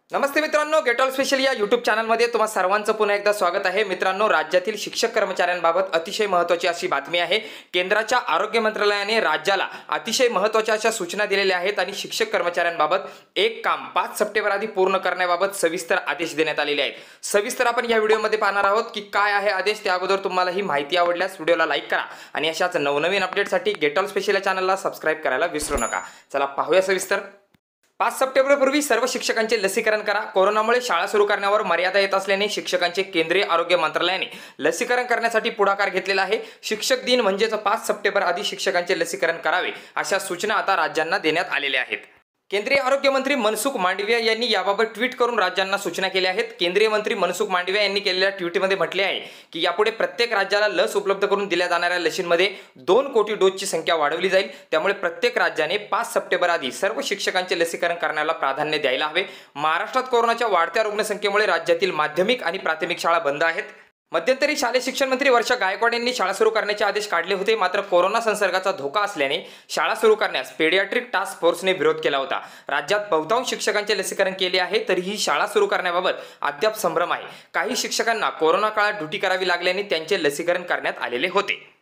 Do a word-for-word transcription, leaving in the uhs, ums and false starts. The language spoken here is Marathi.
नमस्ते मित्रांनो, गेट ऑल स्पेशल या यूट्यूब चॅनलमध्ये तुम्हा सर्वांचं पुन्हा एकदा स्वागत आहे। मित्रांनो, राज्यातील शिक्षक कर्मचाऱ्यांबाबत अतिशय महत्त्वाची अशी बातमी आहे। केंद्राच्या आरोग्य मंत्रालयाने राज्याला अतिशय महत्त्वाच्या अशा सूचना दिलेल्या आहेत आणि शिक्षक कर्मचाऱ्यांबाबत एक काम पाच सप्टेंबर आधी पूर्ण करण्याबाबत सविस्तर आदेश देण्यात आलेले आहेत। सविस्तर आपण या व्हिडिओमध्ये पाहणार आहोत की काय आहे आदेश। त्या अगोदर तुम्हाला ही माहिती आवडल्यास व्हिडिओला लाईक करा आणि अशाच नवनवीन अपडेटसाठी गेट ऑल स्पेशल या चॅनलला सबस्क्राइब करायला विसरू नका। चला पाहूया सविस्तर। पाच सप्टेंबर पूर्वी सर्व शिक्षकांचे लसीकरण करा। कोरोनामुळे शाळा सुरू करण्यावर मर्यादा येत असल्याने शिक्षकांचे केंद्रीय आरोग्य मंत्रालयाने लसीकरण करण्यासाठी पुढाकार घेतलेला आहे। शिक्षक दिन म्हणजेच पाच सप्टेंबर आधी शिक्षकांचे लसीकरण करावे अशा सूचना आता राज्यांना देण्यात आलेल्या आहेत। केंद्रीय आरोग्य मंत्री मनसुख मांडविया यांनी याबाबत ट्विट करून राज्यांना सूचना केल्या आहेत। केंद्रीय मंत्री मनसुख मांडविया यांनी केलेल्या ट्विटमध्ये म्हटले आहे की यापुढे प्रत्येक राज्याला लस उपलब्ध करून दिल्या जाणाऱ्या लशींमध्ये दोन कोटी डोसची संख्या वाढवली जाईल। त्यामुळे प्रत्येक राज्याने पाच सप्टेंबर आधी सर्व शिक्षकांचे लसीकरण करण्याला प्राधान्य द्यायला हवे। महाराष्ट्रात कोरोनाच्या वाढत्या रुग्णसंख्येमुळे राज्यातील माध्यमिक आणि प्राथमिक शाळा बंद आहेत। मध्यंतरी शालेय शिक्षण मंत्री वर्षा गायकवाड यांनी शाळा सुरू करण्याचे आदेश काढले होते, मात्र कोरोना संसर्गाचा धोका असल्याने शाळा सुरू करण्यास पेडियाट्रिक टास्क फोर्सने विरोध केला होता। राज्यात बहुतांश शिक्षकांचे लसीकरण केले आहे, तरीही शाळा सुरू करण्याबाबत अद्याप संभ्रम आहे। काही शिक्षकांना कोरोना काळात ड्युटी करावी लागल्याने त्यांचे लसीकरण करण्यात आलेले होते।